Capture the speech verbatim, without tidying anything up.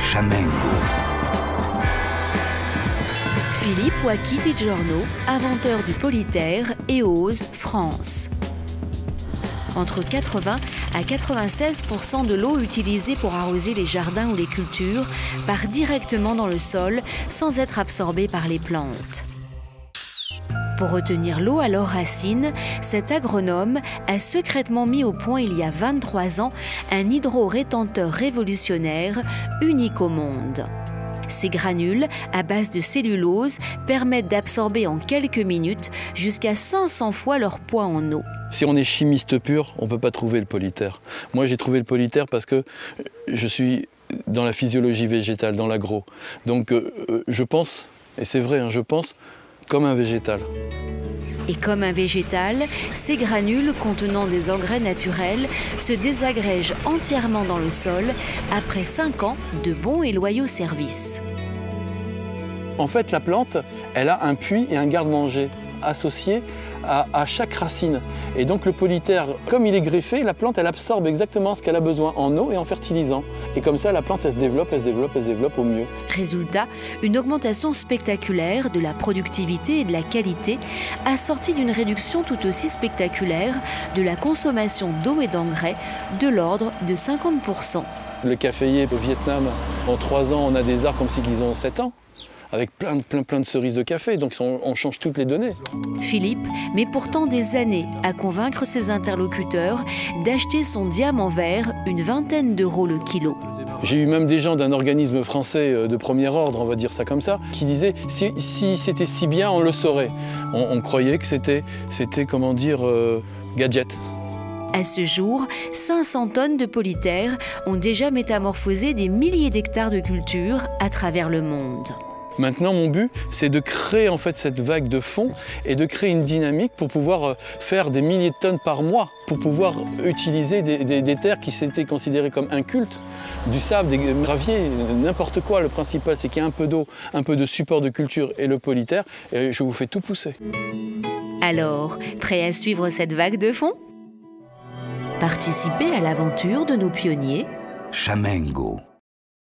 Chamengo. Philippe Joaquí Di Giorno, inventeur du polyterre EOS France. Entre quatre-vingts à quatre-vingt-seize pour cent de l'eau utilisée pour arroser les jardins ou les cultures part directement dans le sol sans être absorbée par les plantes. Pour retenir l'eau à leurs racines, cet agronome a secrètement mis au point il y a vingt-trois ans un hydro-rétenteur révolutionnaire unique au monde. Ces granules, à base de cellulose, permettent d'absorber en quelques minutes jusqu'à cinq cents fois leur poids en eau. Si on est chimiste pur, on ne peut pas trouver le polyterre. Moi, j'ai trouvé le polyterre parce que je suis dans la physiologie végétale, dans l'agro. Donc, euh, je pense, et c'est vrai, hein, je pense comme un végétal. Et comme un végétal, ces granules contenant des engrais naturels se désagrègent entièrement dans le sol après cinq ans de bons et loyaux services. En fait, la plante, elle a un puits et un garde-manger associés à, à chaque racine. Et donc le polyterre, comme il est greffé, la plante, elle absorbe exactement ce qu'elle a besoin en eau et en fertilisant. Et comme ça, la plante, elle se développe, elle se développe, elle se développe au mieux. Résultat, une augmentation spectaculaire de la productivité et de la qualité, assortie d'une réduction tout aussi spectaculaire de la consommation d'eau et d'engrais de l'ordre de cinquante pour cent. Le caféier au Vietnam, en trois ans, on a des arbres comme si ils ont sept ans. Avec plein de, plein, plein de cerises de café, donc on, on change toutes les données. Philippe met pourtant des années à convaincre ses interlocuteurs d'acheter son diamant vert, une vingtaine d'euros le kilo. J'ai eu même des gens d'un organisme français de premier ordre, on va dire ça comme ça, qui disaient si, si c'était si bien, on le saurait. On, on croyait que c'était, c'était comment dire, euh, gadget. À ce jour, cinq cents tonnes de polyterre ont déjà métamorphosé des milliers d'hectares de cultures à travers le monde. Maintenant, mon but, c'est de créer en fait cette vague de fond et de créer une dynamique pour pouvoir faire des milliers de tonnes par mois, pour pouvoir utiliser des, des, des terres qui s'étaient considérées comme incultes, du sable, des graviers, n'importe quoi. Le principal, c'est qu'il y a un peu d'eau, un peu de support de culture et le polyterre, et je vous fais tout pousser. Alors, prêt à suivre cette vague de fond ? Participez à l'aventure de nos pionniers. Chamengo.